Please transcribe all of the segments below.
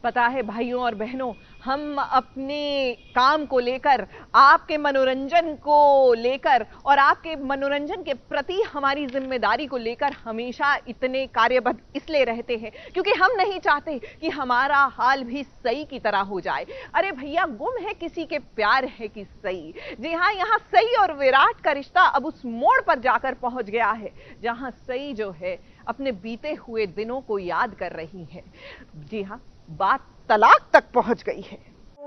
पता है भाइयों और बहनों, हम अपने काम को लेकर, आपके मनोरंजन को लेकर और आपके मनोरंजन के प्रति हमारी जिम्मेदारी को लेकर हमेशा इतने कार्यबद्ध इसलिए रहते हैं क्योंकि हम नहीं चाहते कि हमारा हाल भी सई की तरह हो जाए। अरे भैया, गुम है किसी के प्यार है कि सई। जी हाँ, यहाँ सई और विराट का रिश्ता अब उस मोड़ पर जाकर पहुंच गया है जहां सई जो है अपने बीते हुए दिनों को याद कर रही है। जी हाँ, बात तलाक तक पहुंच गई है।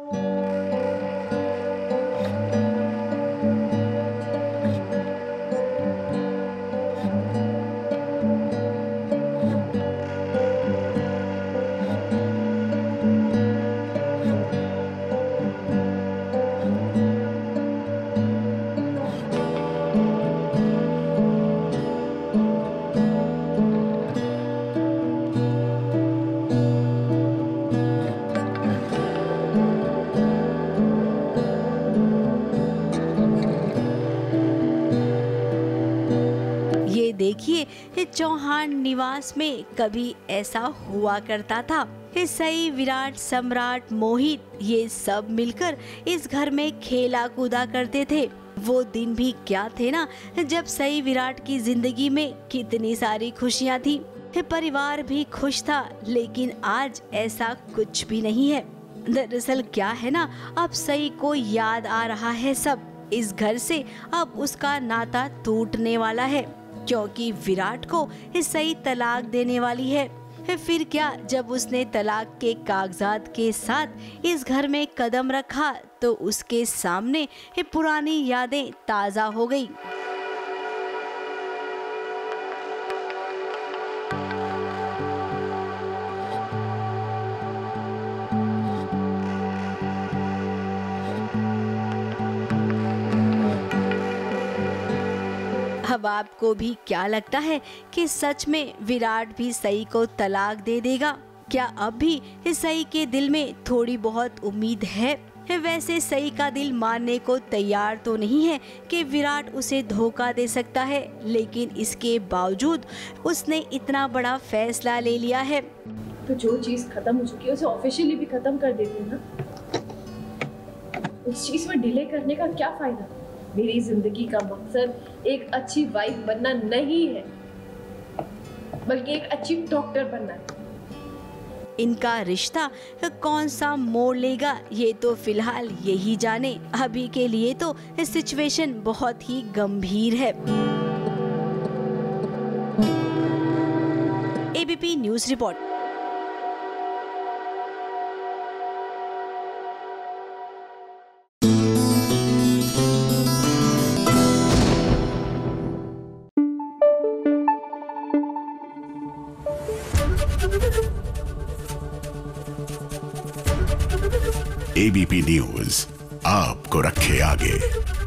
देखिए, चौहान निवास में कभी ऐसा हुआ करता था। सई, विराट, सम्राट, मोहित, ये सब मिलकर इस घर में खेला कूदा करते थे। वो दिन भी क्या थे ना, जब सई विराट की जिंदगी में कितनी सारी खुशियां थी, परिवार भी खुश था। लेकिन आज ऐसा कुछ भी नहीं है। दरअसल क्या है ना, अब सई को याद आ रहा है सब। इस घर से अब उसका नाता टूटने वाला है क्योंकि विराट को सई तलाक देने वाली है। फिर क्या, जब उसने तलाक के कागजात के साथ इस घर में कदम रखा तो उसके सामने पुरानी यादें ताजा हो गई। अब आपको भी क्या लगता है कि सच में विराट भी सई को तलाक दे देगा? क्या अब भी सई के दिल में थोड़ी बहुत उम्मीद है? वैसे सई का दिल मानने को तैयार तो नहीं है कि विराट उसे धोखा दे सकता है, लेकिन इसके बावजूद उसने इतना बड़ा फैसला ले लिया है। तो जो चीज खत्म हो चुकी है उसे ऑफिशियली भी खत्म कर देते हैं ना। उस चीज में डिले करने का क्या फायदा? मेरी जिंदगी का मकसद एक अच्छी वाइफ बनना नहीं है, बल्कि एक अच्छी डॉक्टर बनना है। इनका रिश्ता कौन सा मोड़ लेगा ये तो फिलहाल यही जाने। अभी के लिए तो सिचुएशन बहुत ही गंभीर है। ABP news report. ABP news आपको रखे आगे।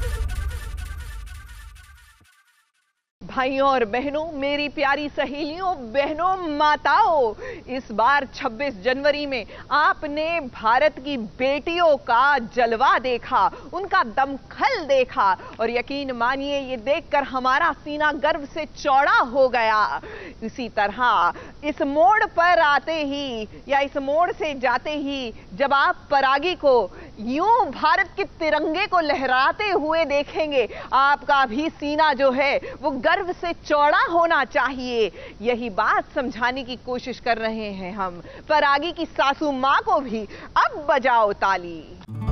भाइयों और बहनों, मेरी प्यारी सहेलियों, बहनों, माताओं, इस बार 26 जनवरी में आपने भारत की बेटियों का जलवा देखा, उनका दमखल देखा और यकीन मानिए ये देखकर हमारा सीना गर्व से चौड़ा हो गया। इसी तरह इस मोड़ पर आते ही या इस मोड़ से जाते ही जब आप परागी को यूं भारत के तिरंगे को लहराते हुए देखेंगे, आपका भी सीना जो है वो गर्व से चौड़ा होना चाहिए। यही बात समझाने की कोशिश कर रहे हैं हम। परागी की सासू मां को भी अब बजाओ ताली।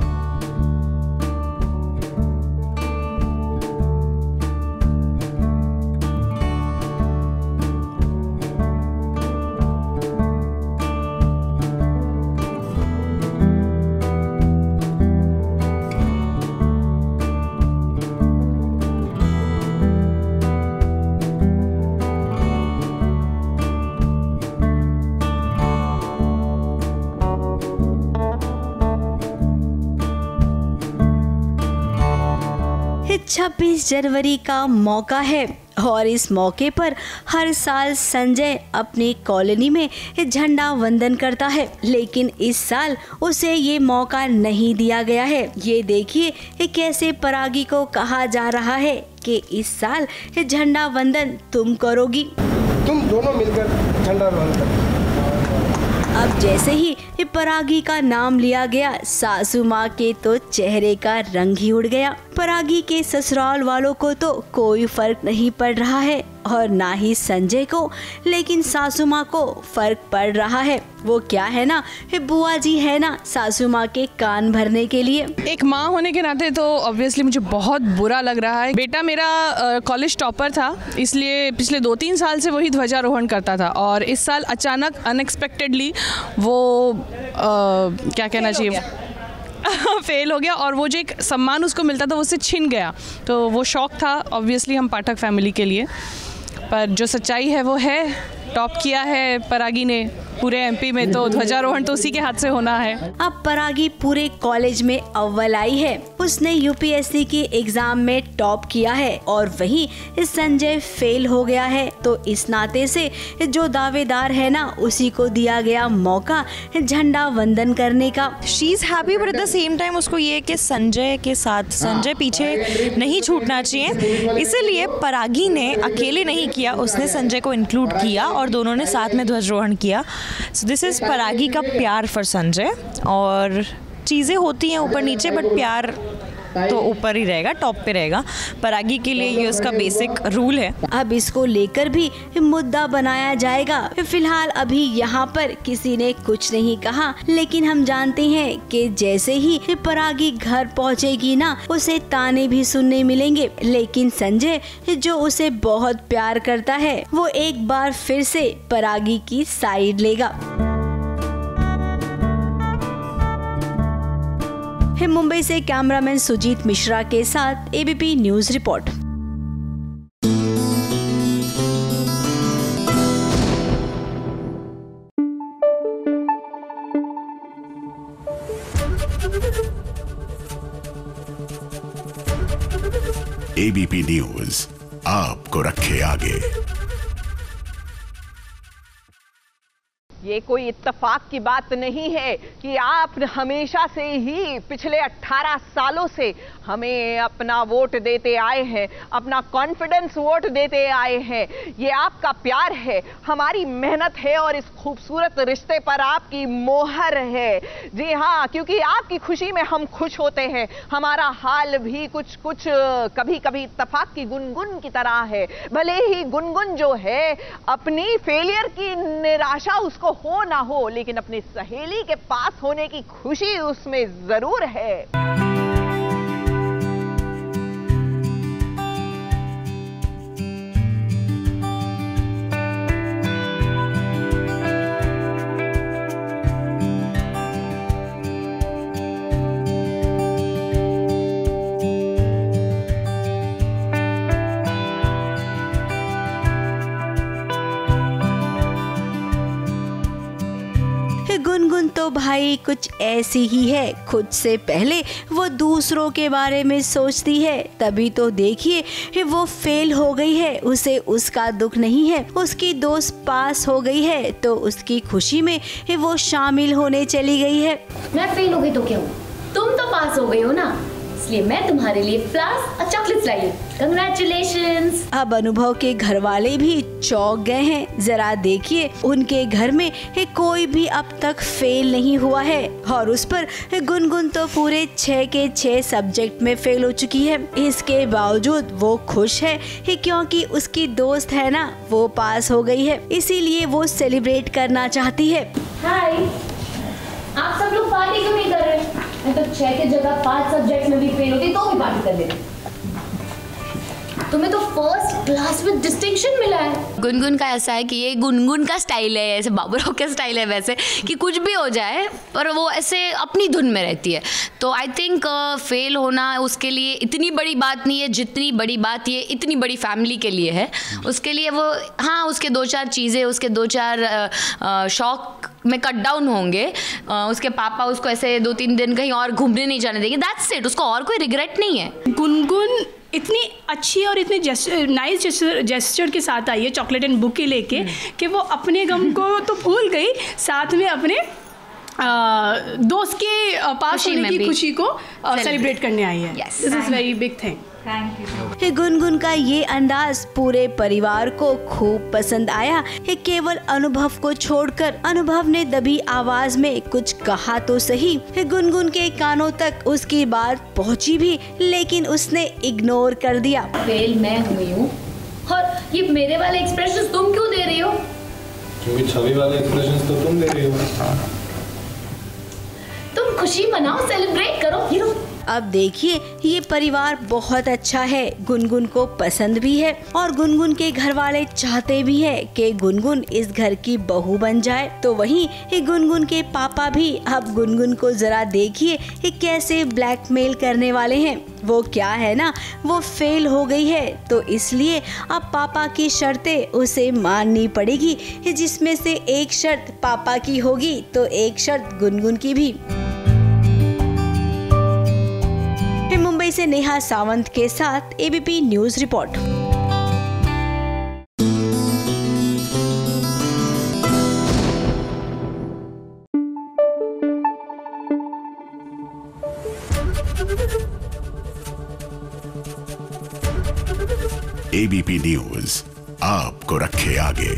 ये 26 जनवरी का मौका है और इस मौके पर हर साल संजय अपनी कॉलोनी में झंडा वंदन करता है, लेकिन इस साल उसे ये मौका नहीं दिया गया है। ये देखिए कैसे परागी को कहा जा रहा है कि इस साल झंडा वंदन तुम करोगी, तुम दोनों मिलकर झंडा वंदन। अब जैसे ही परागी का नाम लिया गया, सासू माँ के तो चेहरे का रंग ही उड़ गया। परागी के ससुराल वालों को तो कोई फर्क नहीं पड़ रहा है और ना ही संजय को, लेकिन सासू माँ को फर्क पड़ रहा है। वो क्या है ना, बुआ जी है ना सासू माँ के कान भरने के लिए। एक माँ होने के नाते तो ऑब्वियसली मुझे बहुत बुरा लग रहा है। बेटा मेरा कॉलेज टॉपर था, इसलिए पिछले 2-3 साल से वही ध्वजारोहण करता था और इस साल अचानक अनएक्सपेक्टेडली वो क्या कहना चाहिए फेल हो गया और वो जो एक सम्मान उसको मिलता था वो उससे छिन गया। तो वो शौक था ऑब्वियसली हम पाठक फैमिली के लिए, पर जो सच्चाई है वो है, टॉप किया है परागी ने पूरे एमपी में, तो ध्वजारोहण तो उसी के हाथ से होना है। अब परागी पूरे कॉलेज में अव्वल आई है। उसने यूपीएससी की एग्जाम में टॉप किया है और वहीं संजय फेल हो गया है। तो इस नाते से जो दावेदार है ना, उसी को दिया गया मौका झंडा वंदन करने का। She is happy but at the same time उसको ये कि संजय के साथ संजय पीछे नहीं छूटना चाहिए, इसीलिए परागी ने अकेले नहीं किया, उसने संजय को इंक्लूड किया और दोनों ने साथ में ध्वजारोहण किया। सो दिस इज़ परागी का प्यार फॉर संजय। और चीज़ें होती हैं ऊपर नीचे बट प्यार तो ऊपर ही रहेगा, टॉप पे रहेगा। परागी के लिए ये उसका बेसिक रूल है। अब इसको लेकर भी मुद्दा बनाया जाएगा। फिलहाल अभी यहाँ पर किसी ने कुछ नहीं कहा, लेकिन हम जानते हैं कि जैसे ही परागी घर पहुँचेगी ना, उसे ताने भी सुनने मिलेंगे। लेकिन संजय जो उसे बहुत प्यार करता है, वो एक बार फिर से परागी की साइड लेगा। मुंबई से कैमरामैन सुजीत मिश्रा के साथ ABP news report. ABP news आपको रखे आगे। ये कोई इत्तेफाक की बात नहीं है कि आप हमेशा से ही पिछले 18 सालों से हमें अपना वोट देते आए हैं, अपना कॉन्फिडेंस वोट देते आए हैं। ये आपका प्यार है, हमारी मेहनत है और इस खूबसूरत रिश्ते पर आपकी मोहर है। जी हाँ, क्योंकि आपकी खुशी में हम खुश होते हैं। हमारा हाल भी कुछ कुछ कभी कभी इत्तेफाक की गुनगुन की तरह है। भले ही गुनगुन जो है अपनी फेलियर की निराशा उसको हो ना हो, लेकिन अपनी सहेली के पास होने की खुशी उसमें जरूर है। गुनगुन तो भाई कुछ ऐसी ही है, खुद से पहले वो दूसरों के बारे में सोचती है। तभी तो देखिए वो फेल हो गई है, उसे उसका दुख नहीं है। उसकी दोस्त पास हो गई है तो उसकी खुशी में वो शामिल होने चली गई है। मैं फेल हो गई तो क्या हुआ, तुम तो पास हो गई हो ना, इसलिए मैं तुम्हारे लिए फ्लावर्स और चॉकलेट्स लाई हूं। कांग्रेचुलेशंस। अब अनुभव के घर वाले भी चौंक गए हैं। जरा देखिए, उनके घर में कोई भी अब तक फेल नहीं हुआ है और उस पर गुनगुन तो पूरे 6 के 6 सब्जेक्ट में फेल हो चुकी है। इसके बावजूद वो खुश है क्योंकि उसकी दोस्त है ना, वो पास हो गई है, इसीलिए वो सेलिब्रेट करना चाहती है। हाय, आप सब लोग पार्टी क्यों नहीं कर रहे? मैं तो 6 के जगह 5 सब्जेक्ट में भी फेल होती तो भी पार्टी कर लेती। तुम्हें तो फर्स्ट क्लास में डिस्टिंक्शन मिला है। गुनगुन का ऐसा है कि ये गुनगुन का स्टाइल है, ऐसे बाबूराव का स्टाइल है वैसे, कि कुछ भी हो जाए पर वो ऐसे अपनी धुन में रहती है। तो आई थिंक फेल होना उसके लिए इतनी बड़ी बात नहीं है जितनी बड़ी बात ये इतनी बड़ी फैमिली के लिए है। उसके लिए वो, हाँ, उसके 2-4 चीज़ें, उसके 2-4 शौक में कट डाउन होंगे। उसके पापा उसको ऐसे 2-3 दिन कहीं और घूमने नहीं जाने देंगे, दैट्स इट। उसको और कोई रिग्रेट नहीं है। गुनगुन इतनी अच्छी और इतनी नाइस जेस्चर के साथ आई है चॉकलेट एंड बुके लेके कि वो अपने गम को तो भूल गई, साथ में अपने दोस्त के पास होने की खुशी को सेलिब्रेट करने आई है। This is very big thing. Gungun का ये अंदाज पूरे परिवार को खूब पसंद आया। केवल अनुभव को छोड़कर अनुभव ने दबी आवाज में कुछ कहा तो सही। गुनगुन के कानों तक उसकी बात पहुंची भी, लेकिन उसने इग्नोर कर दिया। फेल मैं हुई हूँ और ये मेरे वाले एक्सप्रेशंस तुम क्यों दे रही हो? क्योंकि छवि वाले एक्सप्रेशंस तो तुम दे रही हो। तुम खुशी मनाओ, सेलिब्रेट करो। ये लो। अब देखिए, ये परिवार बहुत अच्छा है, गुनगुन को पसंद भी है और गुनगुन के घर वाले चाहते भी है कि गुनगुन इस घर की बहू बन जाए। तो वहीं गुनगुन के पापा भी अब गुनगुन को जरा देखिए कैसे ब्लैकमेल करने वाले हैं। वो क्या है ना, वो फेल हो गई है तो इसलिए अब पापा की शर्तें उसे माननी पड़ेगी, जिसमें से एक शर्त पापा की होगी तो एक शर्त गुनगुन की भी। मुंबई से नेहा सावंत के साथ ABP news report. ABP news आपको रखे आगे।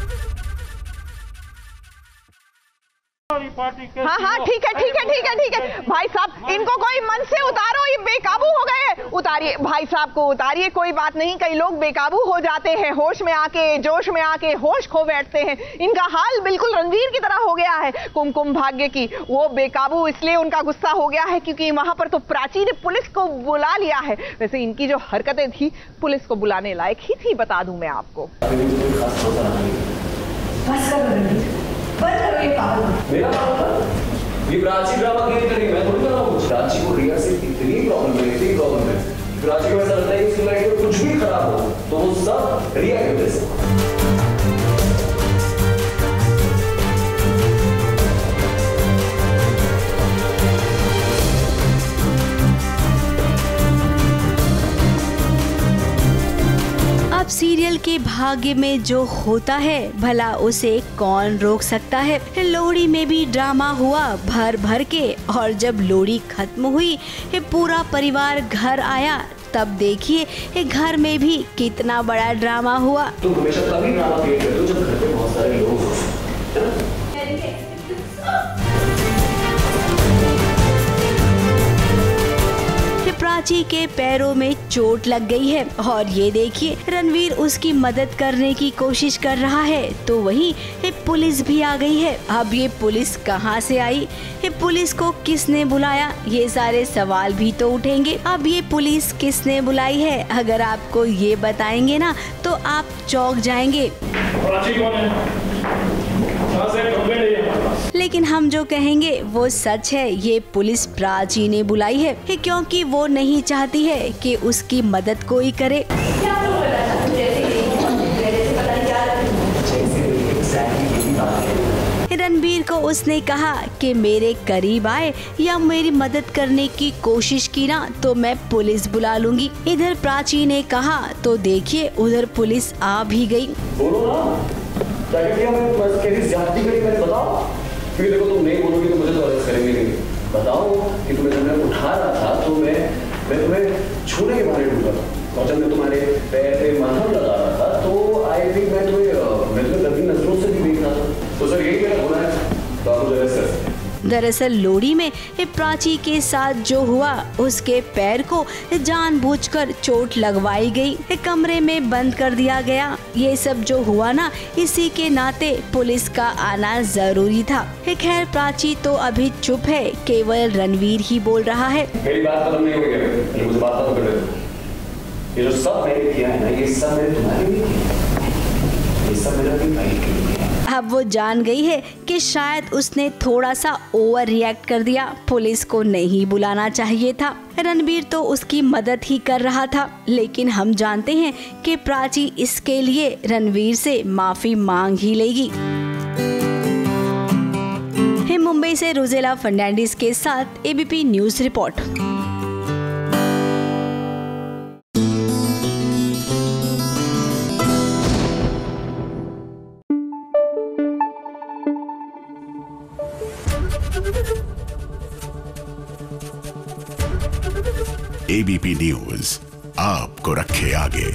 हाँ ठीक है भाई साहब, इनको कोई मन से उतारो, ये बेकाबू हो गए। उतारिए भाई साहब को, उतारिए, कोई बात नहीं। कई लोग बेकाबू हो जाते हैं, होश में आके, जोश में आके होश खो बैठते हैं। इनका हाल बिल्कुल रणवीर की तरह हो गया है। कुमकुम भाग्य की वो बेकाबू इसलिए उनका गुस्सा हो गया है क्योंकि वहां पर तो प्राची ने पुलिस को बुला लिया है। वैसे इनकी जो हरकतें थी पुलिस को बुलाने लायक ही थी, बता दूं मैं आपको। मेरा ये प्राची ड्रामा क्रिएट करी, मैं थोड़ी कर रहा हूँ। प्राची को रिया से इतनी प्रॉब्लम है प्राची को ऐसा लगता है कि उसकी लाइफ में कुछ भी खराब हो तो वो सब रिया की वजह से। अब सीरियल के भाग्य में जो होता है भला उसे कौन रोक सकता है। लोहड़ी में भी ड्रामा हुआ भर भर के, और जब लोहड़ी खत्म हुई पूरा परिवार घर आया, तब देखिए घर में भी कितना बड़ा ड्रामा हुआ। तुम हमेशा तभी ड्रामा क्रिएट करते हो जब घर पे बहुत सारे लोग हो। प्राची के पैरों में चोट लग गई है और ये देखिए रणवीर उसकी मदद करने की कोशिश कर रहा है। तो वहीं पुलिस भी आ गई है। अब ये पुलिस कहाँ से आई, पुलिस को किसने बुलाया, ये सारे सवाल भी तो उठेंगे। अब ये पुलिस किसने बुलाई है, अगर आपको ये बताएंगे ना तो आप चौंक जाएंगे। प्राची कौन है? लेकिन हम जो कहेंगे वो सच है, ये पुलिस प्राची ने बुलाई है क्योंकि वो नहीं चाहती है कि उसकी मदद कोई करे। रणबीर को उसने कहा कि मेरे करीब आए या मेरी मदद करने की कोशिश की ना तो मैं पुलिस बुला लूंगी। इधर प्राची ने कहा तो देखिए उधर पुलिस आ भी गई। बोलो ना, क्या किया मैं? बस कैसी ज्यादती करी मैंने, बताओ। क्योंकि देखो तुम नहीं बोलोगी तो मुझे तो अरेस्ट करेंगे नहीं। बताओ कि तुम्हें जब मैं उठा रहा था तो मैं तुम्हें छूने के बारे में ढूंढा था, और जब मैं तुम्हारे पैर पे मरहम लगा रहा था तो आई थिंक मैं तुम्हें गंदी नजरों से भी देख रहा था। तो सर यही मेरा गुनाह है, तो आप मुझे अरेस्ट कर सकते हैं। दरअसल लोहड़ी में प्राची के साथ जो हुआ, उसके पैर को जानबूझकर चोट लगवाई गई, कमरे में बंद कर दिया गया। ये सब जो हुआ ना, इसी के नाते पुलिस का आना जरूरी था। खैर प्राची तो अभी चुप है, केवल रणवीर ही बोल रहा है। मेरी बात खत्म नहीं होगी, मुझे बात खत्म कर दो। ये जो सब मैंने किया है ना, ये सब मैंने तुम्हारे लिए किया, ये सब मेरा भी भाई के लिए। अब वो जान गई है कि शायद उसने थोड़ा सा ओवर रिएक्ट कर दिया, पुलिस को नहीं बुलाना चाहिए था। रणबीर तो उसकी मदद ही कर रहा था, लेकिन हम जानते हैं कि प्राची इसके लिए रणवीर से माफी मांग ही लेगी। मुंबई से रोजेला फर्नांडिस के साथ ABP news report. ABP news आपको रखे आगे।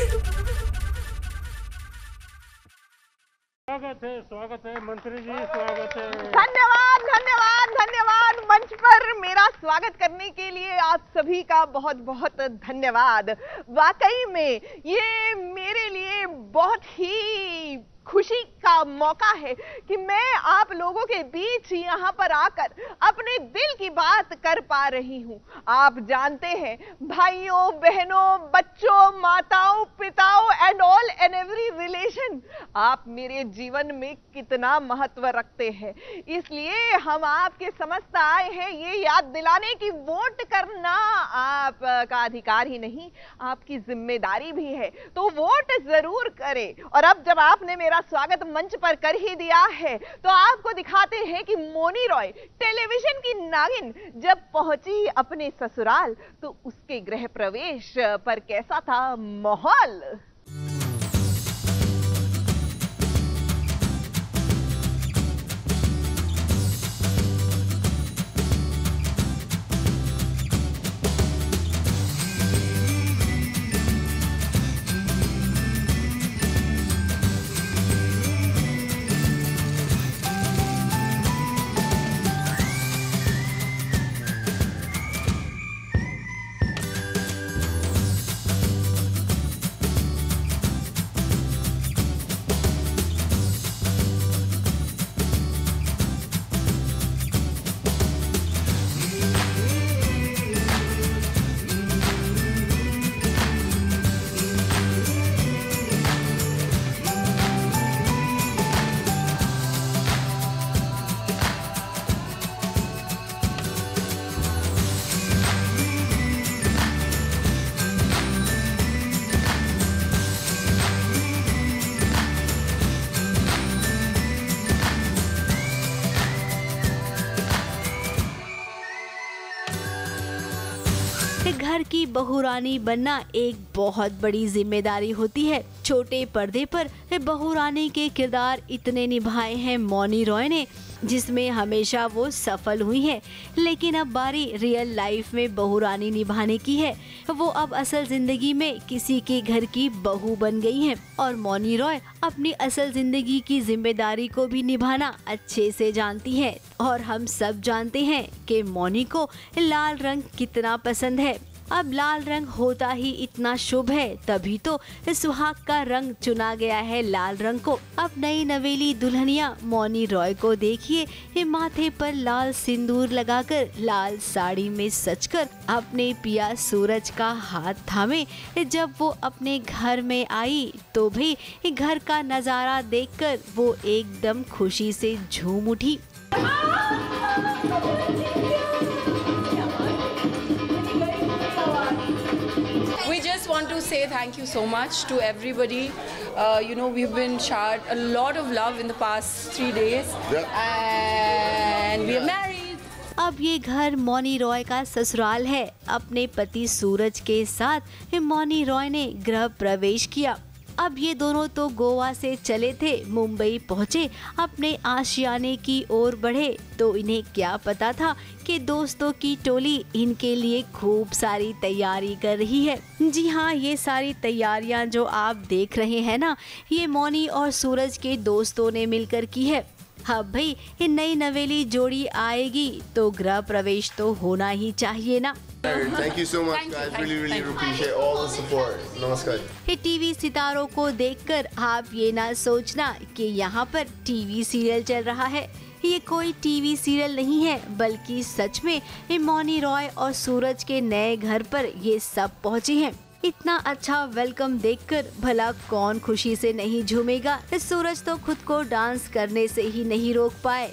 स्वागत है मंत्री जी, स्वागत है। धन्यवाद धन्यवाद धन्यवाद। मंच पर मेरा स्वागत करने के लिए आप सभी का बहुत बहुत धन्यवाद। वाकई में ये मेरे लिए बहुत ही खुशी का मौका है कि मैं आप लोगों के बीच यहाँ पर आकर अपने दिल की बात कर पा रही हूँ। आप जानते हैं भाइयों बहनों बच्चों माताओं पिताओं and all and every relation, आप मेरे जीवन में कितना महत्व रखते हैं। इसलिए हम आपके समस्त आए हैं ये याद दिलाने की वोट करना आपका अधिकार ही नहीं आपकी जिम्मेदारी भी है, तो वोट जरूर करें। और अब जब आपने मेरा स्वागत मंच पर कर ही दिया है तो आपको दिखाते हैं कि मौनी रॉय टेलीविजन की नागिन जब पहुंची अपने ससुराल तो उसके गृह प्रवेश पर कैसा था माहौल। घर की बहुरानी बनना एक बहुत बड़ी जिम्मेदारी होती है। छोटे पर्दे पर बहुरानी के किरदार इतने निभाए हैं मौनी रॉय ने जिसमें हमेशा वो सफल हुई है, लेकिन अब बारी रियल लाइफ में बहुरानी निभाने की है। वो अब असल जिंदगी में किसी के घर की बहू बन गई हैं और मौनी रॉय अपनी असल जिंदगी की जिम्मेदारी को भी निभाना अच्छे से जानती है। और हम सब जानते हैं कि मौनी को लाल रंग कितना पसंद है। अब लाल रंग होता ही इतना शुभ है, तभी तो सुहाग का रंग चुना गया है लाल रंग को। अब नई नवेली दुल्हनिया मौनी रॉय को देखिए, माथे पर लाल सिंदूर लगाकर लाल साड़ी में सजकर अपने पिया सूरज का हाथ थामे जब वो अपने घर में आई तो भी घर का नजारा देखकर वो एकदम खुशी से झूम उठी। We just want to say thank you so much to everybody. We've been showered a lot of love in the past 3 days, and we are married. अब ये घर मौनी रॉय का ससुराल है। अपने पति सूरज के साथ मौनी रॉय ने गृह प्रवेश किया। अब ये दोनों तो गोवा से चले थे, मुंबई पहुँचे, अपने आशियाने की ओर बढ़े तो इन्हें क्या पता था कि दोस्तों की टोली इनके लिए खूब सारी तैयारी कर रही है। जी हाँ, ये सारी तैयारियां जो आप देख रहे हैं ना, ये मौनी और सूरज के दोस्तों ने मिलकर की है। हाँ भाई, ये नई नवेली जोड़ी आएगी तो गृह प्रवेश तो होना ही चाहिए ना। Thank you so much, guys. Really appreciate all the support. नमस्कार। ये टीवी सितारों को देखकर आप ये ना सोचना कि यहाँ पर टीवी सीरियल चल रहा है। ये कोई टीवी सीरियल नहीं है, बल्कि सच में मौनी रॉय और सूरज के नए घर पर ये सब पहुँचे हैं। इतना अच्छा वेलकम देखकर भला कौन खुशी से नहीं झूमेगा। सूरज तो खुद को डांस करने से ही नहीं रोक पाए।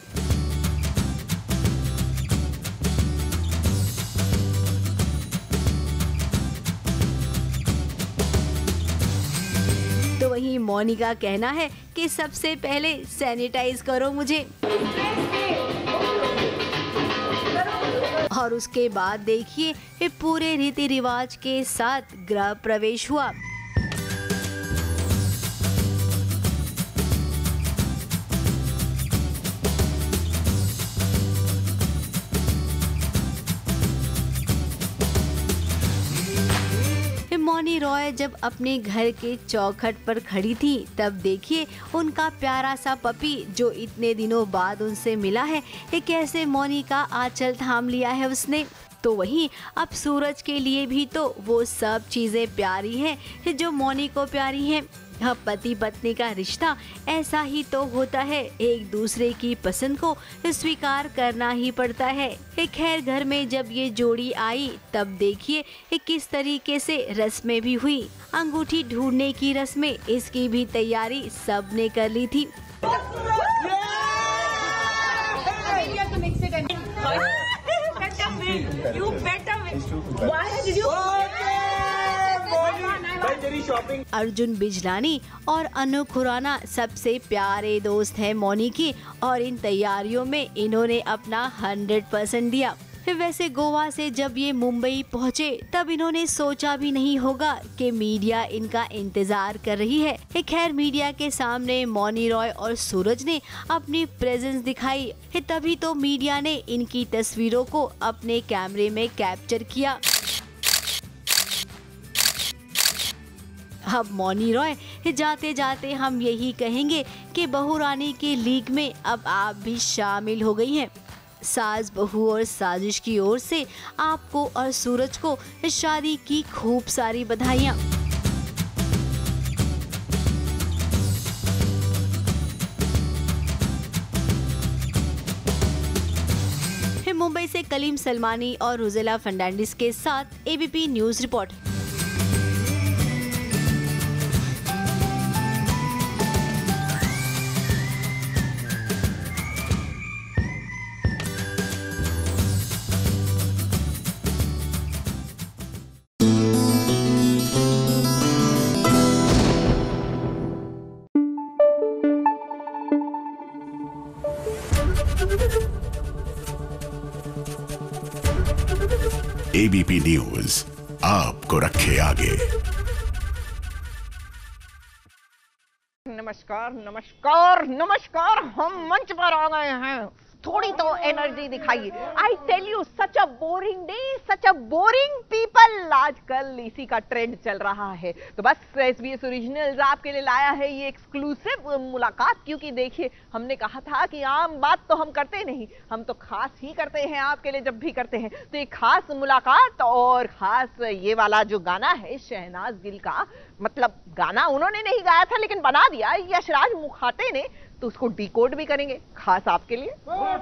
तो वहीं मौनी का कहना है कि सबसे पहले सैनिटाइज करो मुझे, और उसके बाद देखिए पूरे रीति रिवाज के साथ गृह प्रवेश हुआ। मौनी रॉय जब अपने घर के चौखट पर खड़ी थी, तब देखिए उनका प्यारा सा पपी जो इतने दिनों बाद उनसे मिला है, कैसे मौनी का आंचल थाम लिया है उसने। तो वहीं अब सूरज के लिए भी तो वो सब चीजें प्यारी हैं जो मौनी को प्यारी हैं। अब पति पत्नी का रिश्ता ऐसा ही तो होता है, एक दूसरे की पसंद को स्वीकार करना ही पड़ता है। खैर घर में जब ये जोड़ी आई तब देखिए किस तरीके से रस्में भी हुई। अंगूठी ढूंढने की रस्में, इसकी भी तैयारी सब ने कर ली थी। अर्जुन बिजलानी और अनु खुराना सबसे प्यारे दोस्त हैं मौनी की, और इन तैयारियों में इन्होंने अपना 100% दिया। वैसे गोवा से जब ये मुंबई पहुँचे तब इन्होंने सोचा भी नहीं होगा कि मीडिया इनका इंतजार कर रही है। खैर मीडिया के सामने मौनी रॉय और सूरज ने अपनी प्रेजेंस दिखाई, तभी तो मीडिया ने इनकी तस्वीरों को अपने कैमरे में कैप्चर किया। अब मौनी रॉय, जाते जाते हम यही कहेंगे कि बहू रानी के लीग में अब आप भी शामिल हो गई हैं। सास बहू और साजिश की ओर से आपको और सूरज को शादी की खूब सारी बधाइयाँ। मुंबई से कलीम सलमानी और रुजेला फर्नांडिस के साथ ABP news report. ABP news आपको रखे आगे। नमस्कार नमस्कार नमस्कार, हम मंच पर आ गए हैं। थोड़ी तो एनर्जी दिखाइए। I tell you, such a boring day, such a boring people. आजकल इसी का ट्रेंड चल रहा है। तो बस एसबीएस ओरिजिनल्स आपके लिए लाया है ये एक्सक्लूसिव मुलाकात, क्योंकि देखिए हमने कहा था कि आम बात तो हम करते नहीं, हम तो खास ही करते हैं आपके लिए जब भी करते हैं। तो एक खास मुलाकात और खास ये वाला जो गाना है शहनाज गिल का, मतलब गाना उन्होंने नहीं गाया था लेकिन बना दिया यशराज मुखाते ने, तो उसको डिकोड भी करेंगे खास आपके लिए।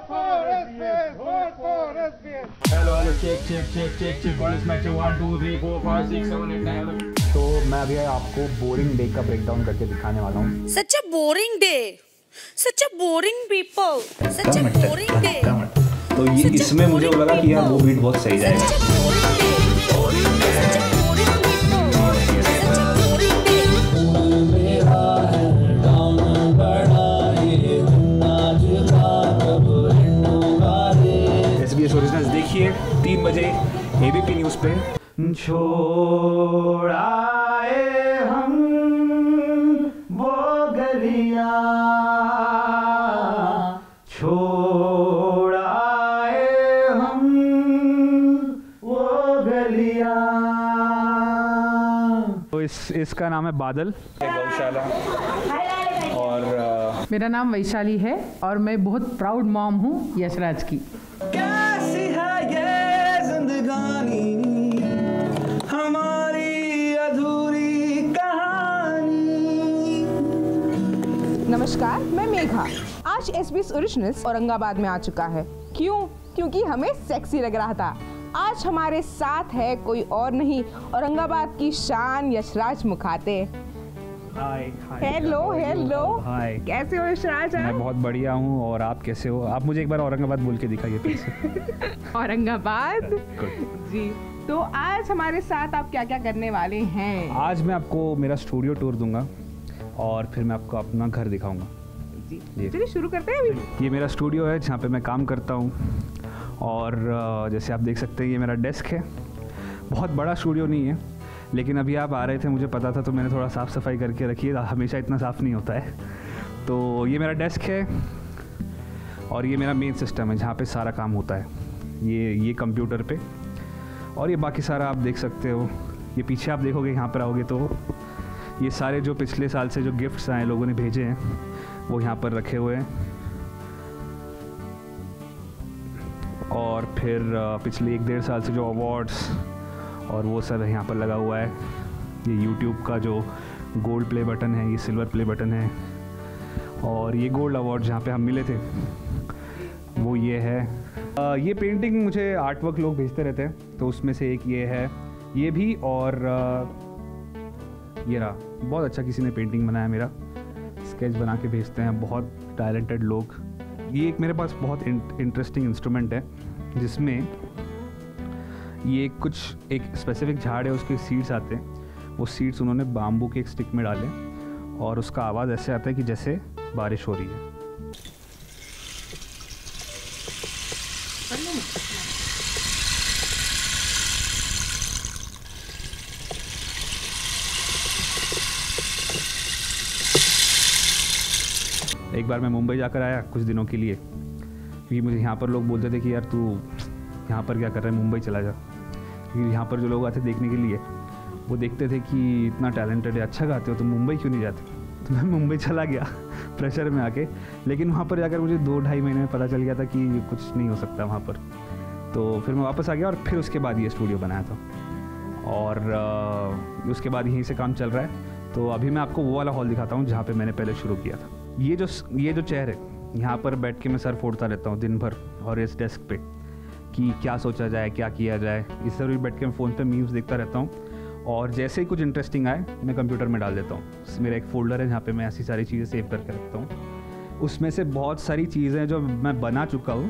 तो मैं अभी आपको बोरिंग डे का ब्रेकडाउन करके दिखाने वाला हूँ। Such a boring day, such a boring people, such a boring day. तो ये इसमें मुझे लगा कि यार वो बीट बहुत सही जाएगा। ओरिजिनल्स देखिए 3 बजे एबीपी न्यूज पे। छोड़ाए हम वो गलियां, छोड़ाए हम वो गलियां। तो इसका नाम है बादल, गौशाला। और मेरा नाम वैशाली है और मैं बहुत प्राउड मॉम हूँ यशराज की। कैसी है ये जिंदगानी, हमारी अधूरी कहानी। नमस्कार, मैं मेघा। आज एसबीएस ओरिजिनल्स औरंगाबाद में आ चुका है। क्यों? क्योंकि हमें सेक्सी लग रहा था। आज हमारे साथ है कोई और नहीं, औरंगाबाद की शान यशराज मुखाते। हेलो हेलो, कैसे हो यशराज? मैं बहुत बढ़िया हूँ, और आप कैसे हो? आप मुझे एक बार औरंगाबाद बोल के दिखाइए फिर से। औरंगाबाद जी। तो आज हमारे साथ आप क्या क्या करने वाले हैं? आज मैं आपको मेरा स्टूडियो टूर दूंगा और फिर मैं आपको अपना घर दिखाऊंगा। जी चलिए शुरू करते हैं अभी। ये मेरा स्टूडियो है जहाँ पे मैं काम करता हूँ, और जैसे आप देख सकते हैं ये मेरा डेस्क है। बहुत बड़ा स्टूडियो नहीं है, लेकिन अभी आप आ रहे थे मुझे पता था, तो मैंने थोड़ा साफ़ सफाई करके रखी है। हमेशा इतना साफ़ नहीं होता है। तो ये मेरा डेस्क है और ये मेरा मेन सिस्टम है जहाँ पे सारा काम होता है। ये कंप्यूटर पे, और ये बाकी सारा आप देख सकते हो, ये पीछे आप देखोगे, यहाँ पर आओगे तो ये सारे जो पिछले साल से जो गिफ्ट्स आए लोगों ने भेजे हैं वो यहाँ पर रखे हुए हैं। और फिर पिछले 1-1.5 साल से जो अवार्ड्स और वो सब यहाँ पर लगा हुआ है। ये यूट्यूब का जो गोल्ड प्ले बटन है, ये सिल्वर प्ले बटन है, और ये गोल्ड अवार्ड जहाँ पे हम मिले थे वो ये है। ये पेंटिंग मुझे आर्ट वर्क लोग भेजते रहते हैं, तो उसमें से एक ये है, ये भी, और ये रहा। बहुत अच्छा किसी ने पेंटिंग बनाया, मेरा स्केच बना के भेजते हैं बहुत टैलेंटेड लोग। ये एक मेरे पास बहुत इंटरेस्टिंग इंस्ट्रूमेंट है जिसमें ये एक स्पेसिफिक झाड़ है, उसके सीड्स आते हैं। वो सीड्स उन्होंने बाम्बू के एक स्टिक में डाले और उसका आवाज़ ऐसे आता है कि जैसे बारिश हो रही है। एक बार मैं मुंबई जाकर आया कुछ दिनों के लिए, क्योंकि मुझे यहाँ पर लोग बोलते थे कि यार तू यहाँ पर क्या कर रहा है, मुंबई चला जा। क्योंकि यहाँ पर जो लोग आते देखने के लिए वो देखते थे कि इतना टैलेंटेड है, अच्छा गाते हो, तो मुंबई क्यों नहीं जाते। तो मैं मुंबई चला गया प्रेशर में आके, लेकिन वहाँ पर जाकर मुझे 2-2.5 महीने में पता चल गया था कि कुछ नहीं हो सकता वहाँ पर। तो फिर मैं वापस आ गया और फिर उसके बाद ये स्टूडियो बनाया था, और उसके बाद यहीं से काम चल रहा है। तो अभी मैं आपको वो वाला हॉल दिखाता हूँ जहाँ पर मैंने पहले शुरू किया था। ये जो चेयर है, यहाँ पर बैठ के मैं सर फोड़ता रहता हूँ दिन भर, और इस डेस्क पे कि क्या सोचा जाए, क्या किया जाए। इस तरह भी बैठ के मैं फ़ोन पे मीम्स देखता रहता हूँ, और जैसे ही कुछ इंटरेस्टिंग आए मैं कंप्यूटर में डाल देता हूँ। मेरा एक फ़ोल्डर है जहाँ पे मैं ऐसी सारी चीज़ें सेव करके रखता हूँ। उसमें से बहुत सारी चीज़ें जो मैं बना चुका हूँ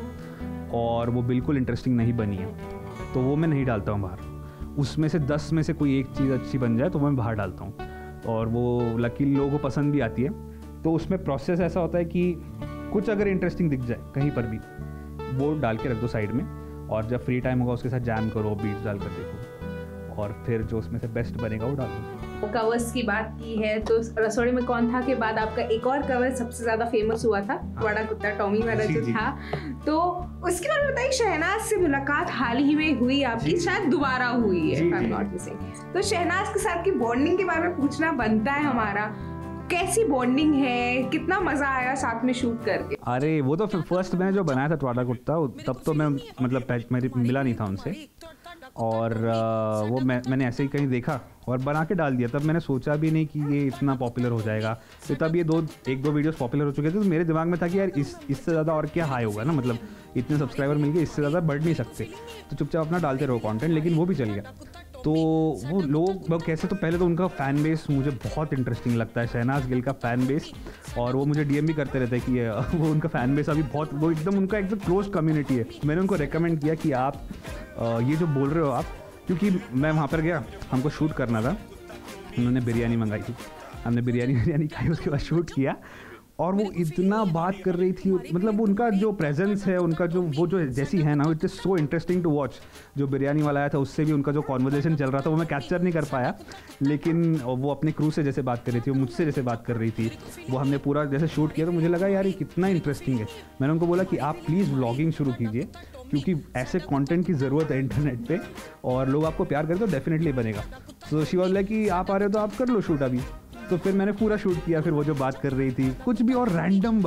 और वो बिल्कुल इंटरेस्टिंग नहीं बनी है, तो वो मैं नहीं डालता हूँ बाहर। उसमें से 10 में से कोई एक चीज़ अच्छी बन जाए तो मैं बाहर डालता हूँ, और वो लकीली लोगों को पसंद भी आती है। तो उसमें प्रोसेस ऐसा होता है कि कुछ अगर इंटरेस्टिंग दिख जाए कहीं पर भी, वो डाल के रख दो साइड में, और जब फ्री टाइम होगा उसके साथ जैम करो, बीट्स डाल कर देखो, और फिर जो उसमें से बेस्ट बनेगा वो डालो। कवर्स की बात की है तो रसोड़े में कौन था के बाद आपका एक और कवर सबसे ज्यादा फेमस हुआ था, बड़ा कुत्ता टॉमी वाला जो था। तो उसके बारे में बताइए, शहनाज से मुलाकात हाल ही में हुई आपकी, शायद दोबारा हुई है। तो शहनाज के साथ की बॉन्डिंग के बारे में पूछना बनता है हमारा, कैसी बॉन्डिंग है, कितना मजा आया साथ में शूट करके? अरे वो तो फर्स्ट मैंने जो बनाया था ट्वाडा कुत्ता, तब तो मैं मतलब मेरी मिला नहीं था उनसे, और वो मैंने ऐसे ही कहीं देखा और बना के डाल दिया। तब मैंने सोचा भी नहीं कि ये इतना पॉपुलर हो जाएगा। तो तब ये 1-2 वीडियोस पॉपुलर हो चुके थे, तो मेरे दिमाग में था कि यार इससे ज़्यादा और क्या हाई होगा ना, मतलब इतने सब्सक्राइबर मिल गए, इससे ज़्यादा बढ़ नहीं सकते, तो चुपचाप अपना डालते रहो कंटेंट। लेकिन वो भी चल गया। तो वो लोग कैसे, तो पहले तो उनका फ़ैन बेस मुझे बहुत इंटरेस्टिंग लगता है, शहनाज गिल का फ़ैन बेस, और वो मुझे डीएम भी करते रहते हैं कि वो उनका फ़ैन बेस अभी बहुत, वो एकदम उनका एकदम क्लोज कम्युनिटी है। मैंने उनको रेकमेंड किया कि आप ये जो बोल रहे हो आप, क्योंकि मैं वहाँ पर गया, हमको शूट करना था, उन्होंने बिरयानी मंगाई थी, हमने बिरयानी खाई, उसके बाद शूट किया, और वो इतना बात कर रही थी, मतलब उनका जो प्रेजेंस है, उनका जो वो जो जैसी है ना, it is so interesting to watch. जो बिरयानी वाला आया था उससे भी उनका जो कॉन्वर्जेशन चल रहा था वो मैं कैप्चर नहीं कर पाया, लेकिन वो अपने क्रू से जैसे बात कर रही थी, वो मुझसे जैसे बात कर रही थी, वो हमने पूरा जैसे शूट किया, तो मुझे लगा यार ये कितना इंटरेस्टिंग है। मैंने उनको बोला कि आप प्लीज़ व्लॉगिंग शुरू कीजिए, क्योंकि ऐसे कंटेंट की ज़रूरत है इंटरनेट पे, और लोग आपको प्यार करते तो डेफिनेटली बनेगा। तो शी वाज लाइक कि आप आ रहे हो तो आप कर लो शूट अभी। तो फिर मैंने पूरा शूट किया। फिर वो जो बात कर रही थी, कुछ भी और रैंडम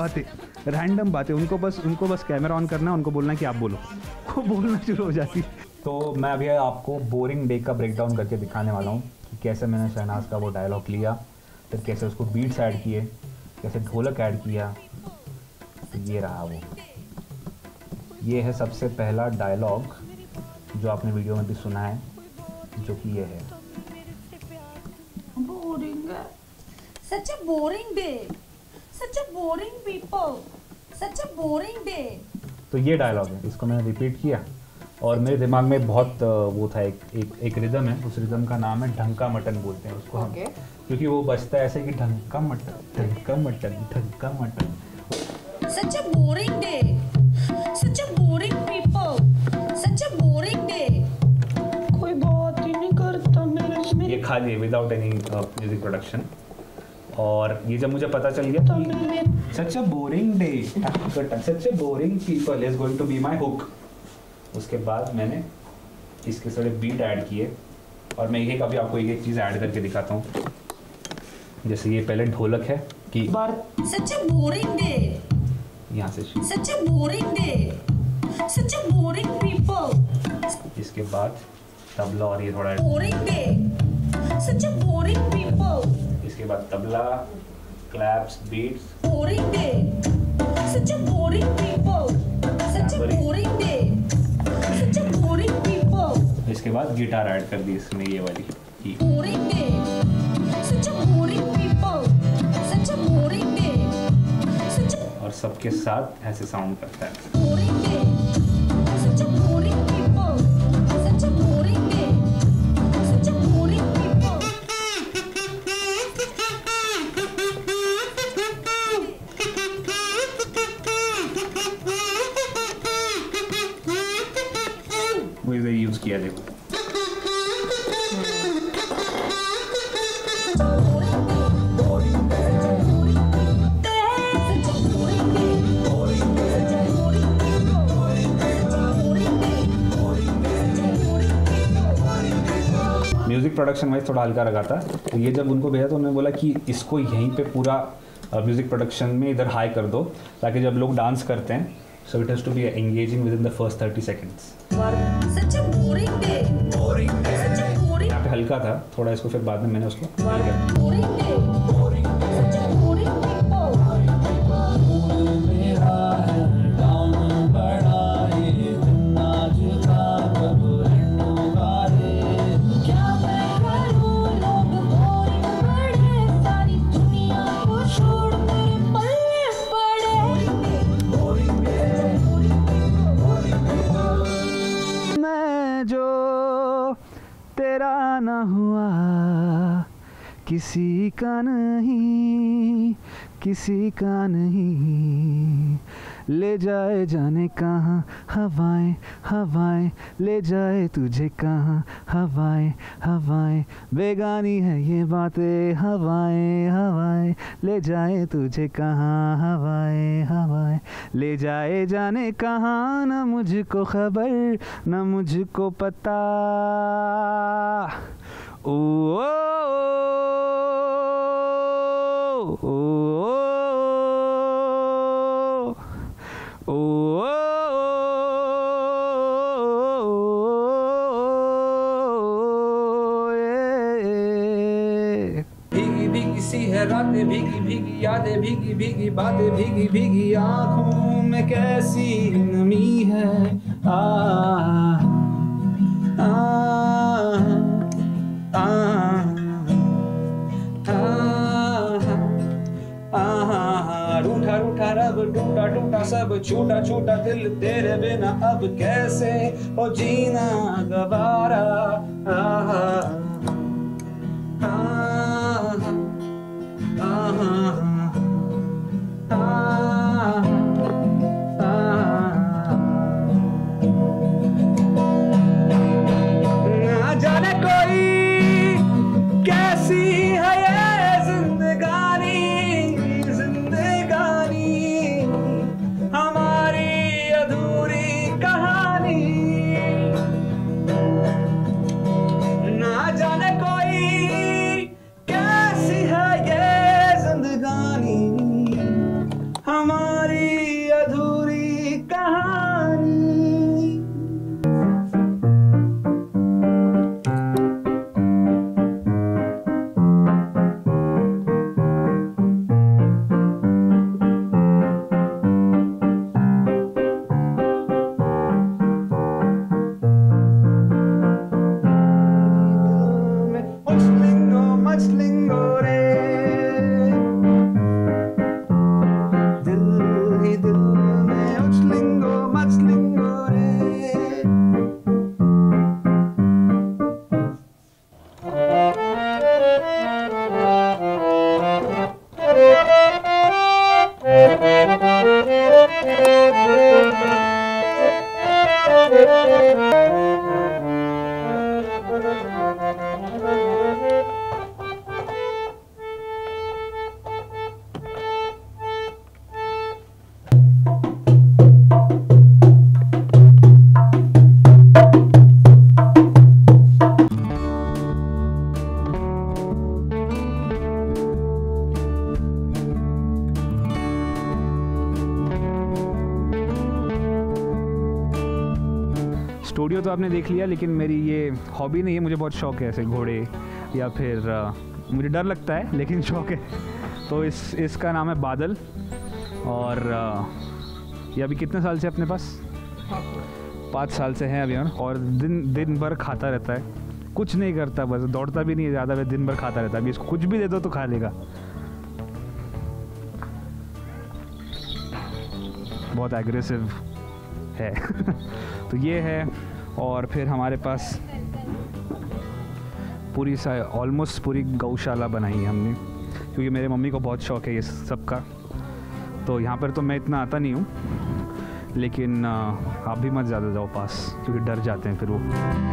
बातें, उनको बस कैमरा ऑन करना, उनको बोलना कि आप बोलो, वो बोलना शुरू हो जाती। तो मैं अभी आपको बोरिंग डे का ब्रेकडाउन करके दिखाने वाला हूँ कि कैसे मैंने शहनाज का वो डायलॉग लिया, फिर कैसे उसको बीट्स ऐड किए, कैसे ढोलक ऐड किया। तो ये रहा वो, ये है सबसे पहला डायलॉग जो आपने वीडियो में भी सुना है, जो कि ये है। Boring. Such a boring day. Such a boring people. Such a boring day. तो ये डायलॉग है, इसको मैंने रिपीट किया और मेरे दिमाग में बहुत वो था, एक रिदम है, उस रिदम का नाम है ढंका मटन बोलते हैं उसको हम, क्योंकि वो बजता है ऐसे कि ढंका मटन ढंका मटन ढंका mutton. Such a boring day. Such a boring people. Such a boring day. कोई बात ही नहीं करता मेरे इसमें। ये खाली विदाउट एनी म्यूजिक प्रोडक्शन। और ये जब मुझे पता चल गया कि such a boring day, such a boring people is going to be my hook, उसके बाद मैंने इसके सारे बीट ऐड किए और मैं एक अभी आपको एक चीज़ ऐड करके दिखाता हूँ। जैसे ये पहले ढोलक है कि Such a boring day. यहाँ से Such a boring day. Such a boring people. इसके बाद तबला और ये थोड़ा Boring day. Such a boring people. इसके बाद तबला, claps, beats. Boring day. Such a boring people. Such a boring day. Such a boring people. इसके बाद गिटार ऐड कर दी इसमें ये वाली की। Boring day. Such a boring people. Such a boring day. Such a और सबके साथ ऐसे साउंड करता है। boring day. Such a boring people. Such a boring day. Such a boring people. वो इधर यूज किया देखो। म्यूज़िक प्रोडक्शन वाइज थोड़ा हल्का रखा था, तो ये जब उनको भेजा तो उन्होंने बोला कि इसको यहीं पे पूरा म्यूज़िक प्रोडक्शन में इधर हाई कर दो, ताकि जब लोग डांस करते हैं so it has to be engaging within the first 30 seconds. यहाँ पे हल्का था थोड़ा, इसको फिर बाद में मैंने उसको तेरा ना हुआ किसी का नहीं, किसी का नहीं, ले जाए जाने कहाँ हवाएं हवाएं, ले जाए तुझे कहाँ हवाएं हवाएं, बेगानी है ये बातें हवाएं हवाएं, ले जाए तुझे कहाँ हवाएं हवाएं, ले जाए जाने कहाँ, न मुझको खबर न मुझको पता। ओ, ओ, ओ, ओ, ओ, भीगी भीगी सी है रातें, भीगी भीगी यादें, भीगी भीगी बातें, भीगी भीगी आँखों में कैसी नमी है। आ रूठा रूठा रब, टूटा टूटा सब, छूटा छूटा दिल, तेरे बिना अब कैसे हो जीना गवारा। ना जाने कोई कैसी है ये जिंदगानी, जिंदगानी हमारी अधूरी कहानी। ना जाने कोई कैसी है ये जिंदगानी, हमारी अधूरी कहानी। Much lingo re, दिल ही दिल में much lingo re। वीडियो तो आपने देख लिया, लेकिन मेरी ये हॉबी नहीं है, मुझे बहुत शौक है ऐसे घोड़े या फिर मुझे डर लगता है लेकिन शौक है। तो इसका नाम है बादल और ये अभी कितने साल से अपने पास 5 साल से हैं अभी, और दिन भर खाता रहता है, कुछ नहीं करता, बस दौड़ता भी नहीं है ज़्यादा, दिन भर खाता रहता है। अभी इसको कुछ भी दे दो तो खा लेगा, बहुत एग्रेसिव है। तो ये है, और फिर हमारे पास पूरी ऑलमोस्ट पूरी गौशाला बनाई है हमने, क्योंकि मेरे मम्मी को बहुत शौक है ये सब का। तो यहाँ पर तो मैं इतना आता नहीं हूँ, लेकिन आप भी मत ज़्यादा जाओ पास, क्योंकि डर जाते हैं फिर वो।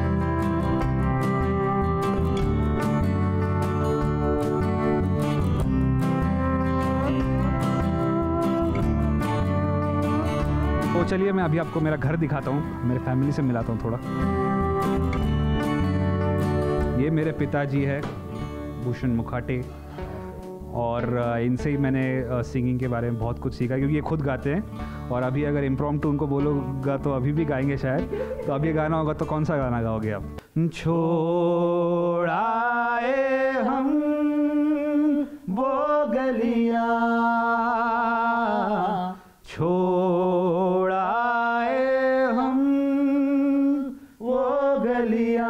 तो चलिए मैं अभी आपको मेरा घर दिखाता हूँ, मेरे फैमिली से मिलाता हूँ थोड़ा। ये मेरे पिताजी है भूषण मुखाटे, और इनसे ही मैंने सिंगिंग के बारे में बहुत कुछ सीखा, क्योंकि ये खुद गाते हैं। और अभी अगर इम्प्रॉम्प्टू उनको बोलोगा तो अभी भी गाएंगे शायद। तो अब ये गाना होगा तो कौन सा गाना गाओगे आप? छोड़ाए हम वो गलियां, छोड़ाए हम वो गलियां,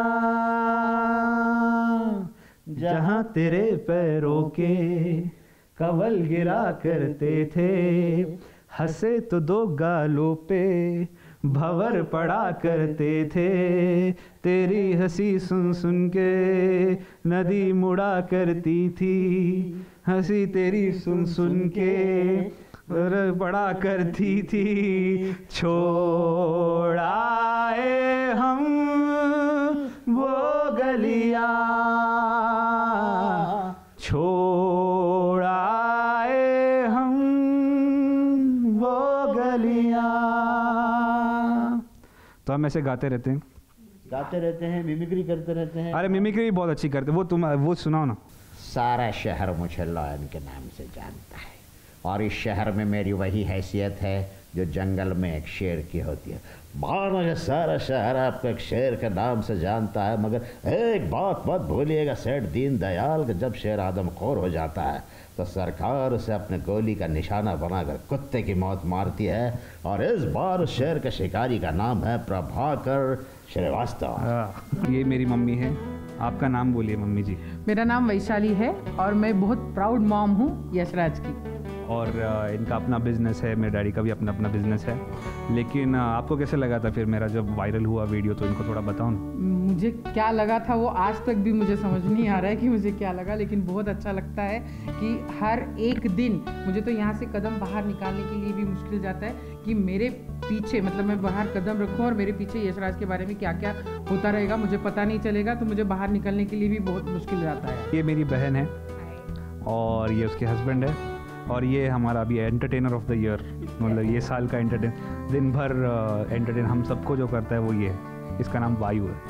जहाँ तेरे पैरों के कवल गिरा करते थे, हंसे तो 2 गालों पे भंवर पड़ा करते थे। तेरी हंसी सुन सुन के नदी मुड़ा करती थी, हंसी तेरी सुन सुन के पड़ा करती थी। छोड़ाए हम वो गलियां, छोड़ाए हम वो गलियां। तो हम ऐसे गाते रहते हैं, मिमिक्री करते रहते हैं। अरे मिमिक्री भी बहुत अच्छी करते, वो सुनाओ ना। सारा शहर मुझे लायन के नाम से जानता है, और इस शहर में मेरी वही हैसियत है जो जंगल में एक शेर की होती है। मानो सारा शहर आपको एक शेर के नाम से जानता है, मगर एक बात मत भूलिएगा सेठ दीनदयाल, कि जब शेर आदमखोर हो जाता है तो सरकार उसे अपने गोली का निशाना बनाकर कुत्ते की मौत मारती है। और इस बार शेर के शिकारी का नाम है प्रभाकर श्रीवास्तव। ये मेरी मम्मी है, आपका नाम बोलिए मम्मी जी। मेरा नाम वैशाली है और मैं बहुत प्राउड मॉम हूँ यशराज की। और इनका अपना बिजनेस है, मेरे डैडी का भी अपना बिजनेस है। लेकिन आपको कैसे लगा था फिर मेरा जब वायरल हुआ वीडियो, तो इनको थोड़ा बताओ ना। मुझे क्या लगा था वो आज तक भी मुझे समझ नहीं आ रहा है कि मुझे क्या लगा, लेकिन बहुत अच्छा लगता है कि हर एक दिन मुझे तो यहाँ से कदम बाहर निकालने के लिए भी मुश्किल जाता है कि मेरे पीछे, मतलब मैं बाहर कदम रखूँ और मेरे पीछे यशराज के बारे में क्या क्या होता रहेगा मुझे पता नहीं चलेगा, तो मुझे बाहर निकलने के लिए भी बहुत मुश्किल जाता है। ये मेरी बहन है और ये उसके हस्बैंड है, और ये हमारा अभी एंटरटेनर ऑफ द ईयर, मतलब ये साल का दिन भर एंटरटेन हम सबको जो करता है वो ये है। इसका नाम वायु है।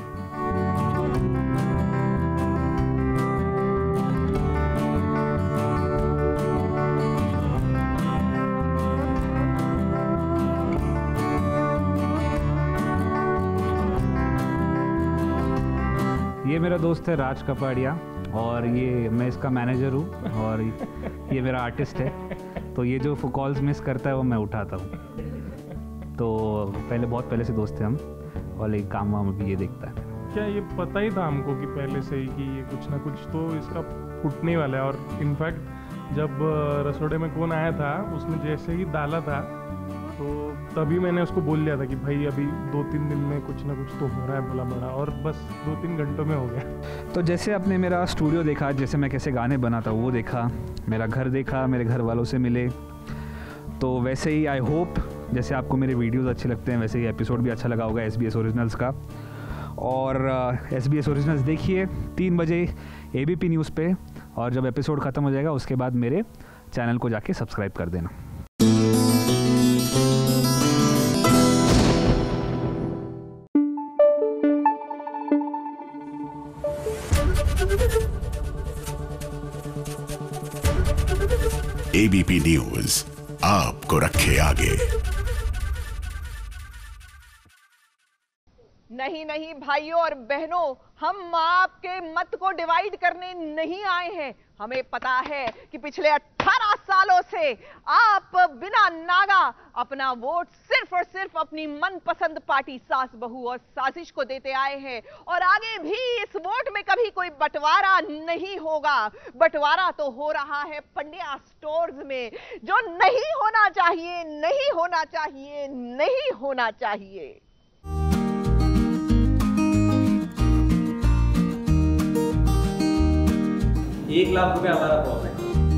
ये मेरा दोस्त है राज कपाड़िया, और ये मैं इसका मैनेजर हूँ, और ये मेरा आर्टिस्ट है। तो ये जो कॉल्स मिस करता है वो मैं उठाता हूँ। तो बहुत पहले से दोस्त हैं हम, और एक काम वाम भी ये देखता है। क्या ये पता ही था हमको कि पहले से ही कि ये कुछ ना कुछ तो इसका फूटने वाला है? और इनफैक्ट जब रसोड़े में कौन आया था, उसने जैसे ही डाला था तो तभी मैंने उसको बोल दिया था कि भाई अभी 2-3 दिन में कुछ ना कुछ तो हो रहा है भला बड़ा, और बस 2-3 घंटों में हो गया। तो जैसे आपने मेरा स्टूडियो देखा, जैसे मैं कैसे गाने बनाता हूँ वो देखा, मेरा घर देखा, मेरे घर वालों से मिले, तो वैसे ही आई होप जैसे आपको मेरे वीडियोस अच्छे लगते हैं वैसे ही एपिसोड भी अच्छा लगा होगा SBS ओरिजिनल्स का। और SBS ओरिजिनल्स देखिए 3 बजे ABP न्यूज़ पे, और जब एपिसोड ख़त्म हो जाएगा उसके बाद मेरे चैनल को जाके सब्सक्राइब कर देना। ABP न्यूज़ आपको रखे आगे। नहीं नहीं भाइयों और बहनों, हम आपके मत को डिवाइड करने नहीं आए हैं। हमें पता है कि पिछले 18 सालों से आप बिना नागा अपना वोट सिर्फ और सिर्फ अपनी मनपसंद पार्टी सास बहू और साजिश को देते आए हैं, और आगे भी इस वोट में कभी कोई बंटवारा नहीं होगा। बंटवारा तो हो रहा है पंड्या स्टोर्स में, जो नहीं होना चाहिए, नहीं होना चाहिए, नहीं होना चाहिए। 1 लाख रुपए हमारा प्रॉफिट।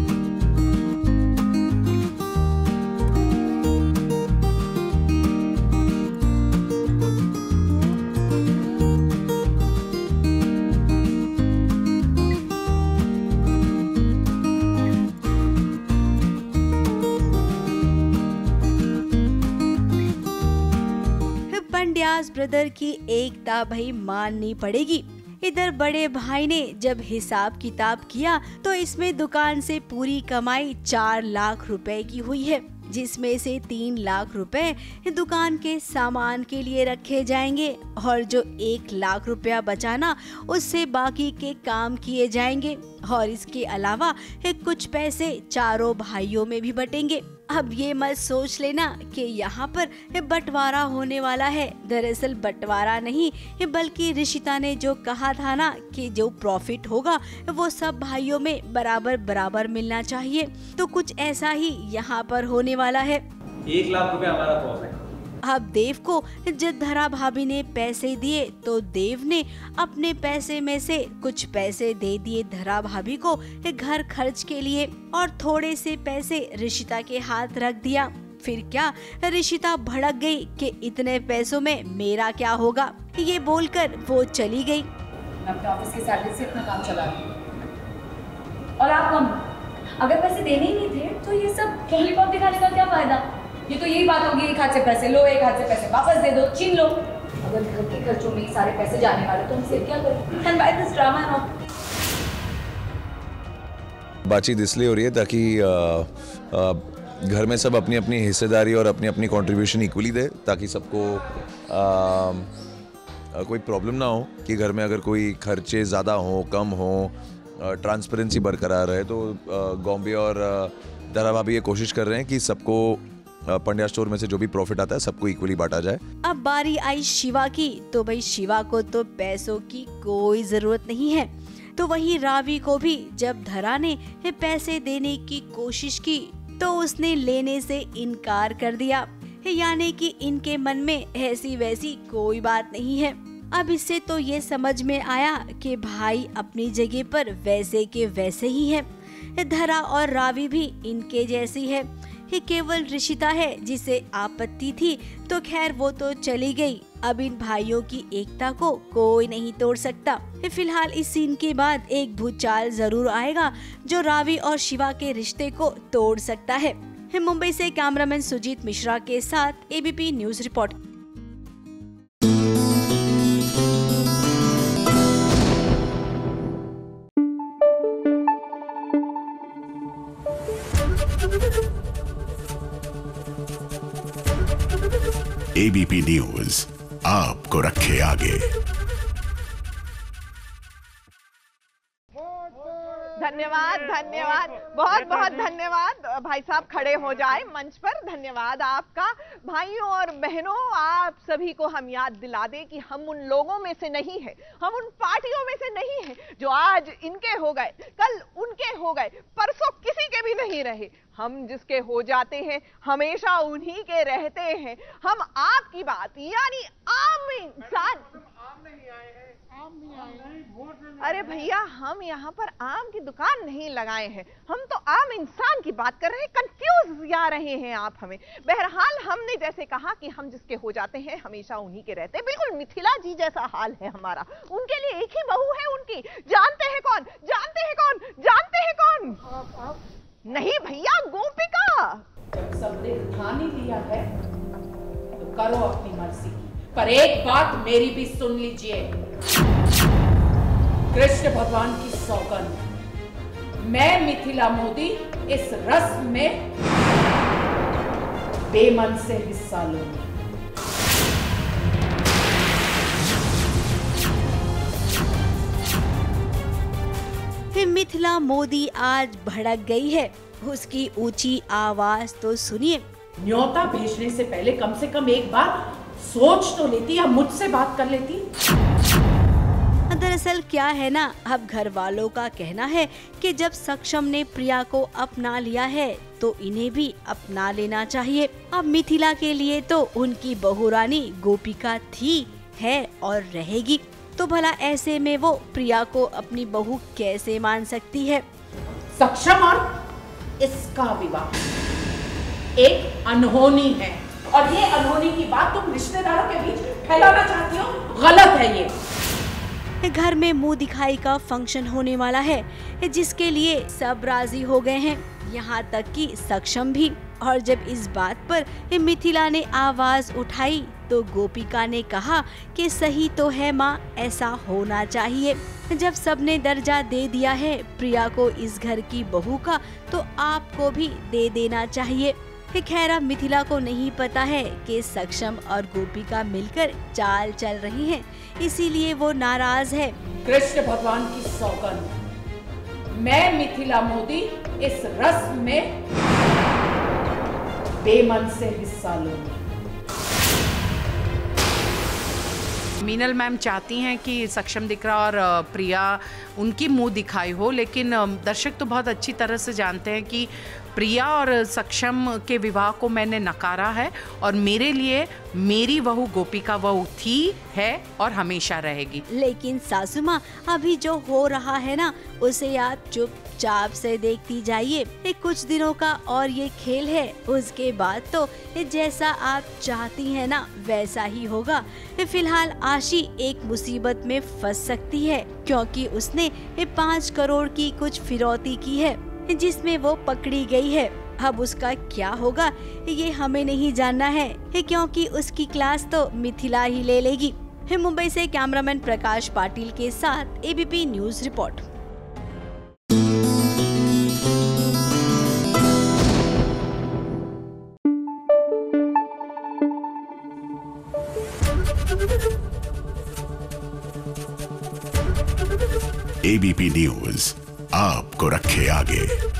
पंड्यास ब्रदर की एकता भाई माननी पड़ेगी। इधर बड़े भाई ने जब हिसाब किताब किया तो इसमें दुकान से पूरी कमाई 4 लाख रुपए की हुई है, जिसमें से 3 लाख रुपए दुकान के सामान के लिए रखे जाएंगे और जो 1 लाख रुपया बचाना उससे बाकी के काम किए जाएंगे, और इसके अलावा कुछ पैसे चारों भाइयों में भी बटेंगे। अब ये मत सोच लेना कि यहाँ पर बंटवारा होने वाला है। दरअसल बंटवारा नहीं, बल्कि ऋषिता ने जो कहा था ना कि जो प्रॉफिट होगा वो सब भाइयों में बराबर बराबर मिलना चाहिए, तो कुछ ऐसा ही यहाँ पर होने वाला है। 1 लाख रुपए हमारा प्रॉफिट। अब देव को जब धरा भाभी ने पैसे दिए तो देव ने अपने पैसे में से कुछ पैसे दे दिए धरा भाभी को घर खर्च के लिए, और थोड़े से पैसे ऋषिता के हाथ रख दिया। फिर क्या, ऋषिता भड़क गई कि इतने पैसों में मेरा क्या होगा, ये बोलकर वो चली गई। मैं अपने ऑफिस की सैलरी से अपना काम चला रही हूँ, और आप हम अगर पैसे देने ही नहीं थे तो ये सब लॉलीपॉप दिखाने का क्या फायदा। ये तो यही बात होगी, एक हाथ से पैसे लो, एक हाथ से पैसे वापस दे दो, छीन लो। अगर घर के खर्चों में सारे पैसे जाने वाले तो हम फिर क्या करें? And by this drama and all. बातचीत इसलिए हो रही है ताकि घर में सब अपनी अपनी हिस्सेदारी और अपनी अपनी कंट्रीब्यूशन इक्वली दे, ताकि सबको कोई प्रॉब्लम ना हो कि घर में अगर कोई खर्चे ज़्यादा हो कम हो, ट्रांसपेरेंसी बरकरार रहे। तो गॉम्बे और धरा भाभी ये कोशिश कर रहे हैं कि सबको पंड्या स्टोर में से जो भी प्रॉफिट आता है सबको इक्वली बांटा जाए। अब बारी आई शिवा की, तो भाई शिवा को तो पैसों की कोई जरूरत नहीं है। तो वहीं रावी को भी जब धरा ने पैसे देने की कोशिश की तो उसने लेने से इनकार कर दिया, यानी कि इनके मन में ऐसी वैसी कोई बात नहीं है। अब इससे तो ये समझ में आया कि भाई अपनी जगह पर वैसे के वैसे ही है। धरा और रावी भी इनके जैसी है, ये केवल ऋषिता है जिसे आपत्ति थी, तो खैर वो तो चली गई। अब इन भाइयों की एकता को कोई नहीं तोड़ सकता। फिलहाल इस सीन के बाद एक भूचाल जरूर आएगा जो रावी और शिवा के रिश्ते को तोड़ सकता है। मुंबई से कैमरामैन सुजीत मिश्रा के साथ ABP news report. ABP news आपको रखे आगे। धन्यवाद, धन्यवाद, बहुत बहुत धन्यवाद। भाई साहब खड़े हो जाए मंच पर। धन्यवाद आपका। भाइयों और बहनों, आप सभी को हम याद दिला दें कि हम उन लोगों में से नहीं है, हम उन पार्टियों में से नहीं है जो आज इनके हो गए, कल उनके हो गए, परसों किसी के भी नहीं रहे। हम जिसके हो जाते हैं हमेशा उन्हीं के रहते हैं। हम आपकी बात यानी आम इंसान, अरे भैया हम यहाँ पर आम की दुकान नहीं लगाए हैं, हम तो आम इंसान की बात कर रहे हैं। कंफ्यूज जा रहे हैं आप हमें। बहरहाल हमने जैसे कहा कि हम जिसके हो जाते हैं हमेशा उन्हीं के रहते हैं। बिल्कुल मिथिला जी जैसा हाल है हमारा। उनके लिए एक ही बहू है उनकी। जानते हैं कौन? जानते हैं कौन? जानते हैं कौन? नहीं भैया, गोपिका। जब सबने ठान ही लिया है तो करो अपनी मर्जी की, पर एक बात मेरी भी सुन लीजिए। कृष्ण भगवान की सौगंध, मैं मिथिला मोदी इस रस्म में बेमन से हिस्सा लूंगी। मिथिला मोदी आज भड़क गई है। उसकी ऊंची आवाज तो सुनिए। न्योता भेजने से पहले कम से कम एक बार सोच तो लेती या मुझसे बात कर लेती। दरअसल क्या है ना, अब घर वालों का कहना है कि जब सक्षम ने प्रिया को अपना लिया है तो इन्हें भी अपना लेना चाहिए। अब मिथिला के लिए तो उनकी बहुरानी गोपिका थी, है और रहेगी, तो भला ऐसे में वो प्रिया को अपनी बहू कैसे मान सकती है। सक्षम और इसका विवाह एक अनहोनी है और ये अनहोनी की बात तुम रिश्तेदारों के बीच फैलाना चाहती हो, गलत है ये। घर में मुंह दिखाई का फंक्शन होने वाला है जिसके लिए सब राजी हो गए हैं, यहाँ तक कि सक्षम भी। और जब इस बात पर मिथिला ने आवाज उठाई तो गोपिका ने कहा कि सही तो है माँ, ऐसा होना चाहिए। जब सबने दर्जा दे दिया है प्रिया को इस घर की बहू का, तो आपको भी दे देना चाहिए। खैर अब मिथिला को नहीं पता है कि सक्षम और गोपिका मिलकर चाल चल रही हैं, इसीलिए वो नाराज है। कृष्ण भगवान की सौगंध, मैं मिथिला मोदी इस रस्म में बेमन से हिस्सा लूंगी। मीनल मैम चाहती हैं कि सक्षम दिकरा और प्रिया उनकी मुंह दिखाई हो, लेकिन दर्शक तो बहुत अच्छी तरह से जानते हैं कि प्रिया और सक्षम के विवाह को मैंने नकारा है और मेरे लिए मेरी बहू गोपिका वहू थी, है और हमेशा रहेगी। लेकिन सासू माँ, अभी जो हो रहा है ना उसे आप चुपचाप से देखती जाइए। कुछ दिनों का और ये खेल है, उसके बाद तो जैसा आप चाहती हैं ना वैसा ही होगा। फिलहाल आशी एक मुसीबत में फंस सकती है क्योंकि उसने 5 करोड़ की कुछ फिरौती की है जिसमें वो पकड़ी गई है। अब उसका क्या होगा ये हमें नहीं जानना है क्योंकि उसकी क्लास तो मिथिला ही ले लेगी। मुंबई से कैमरामैन प्रकाश पाटिल के साथ ABP news report. ABP news आपको रखे आगे।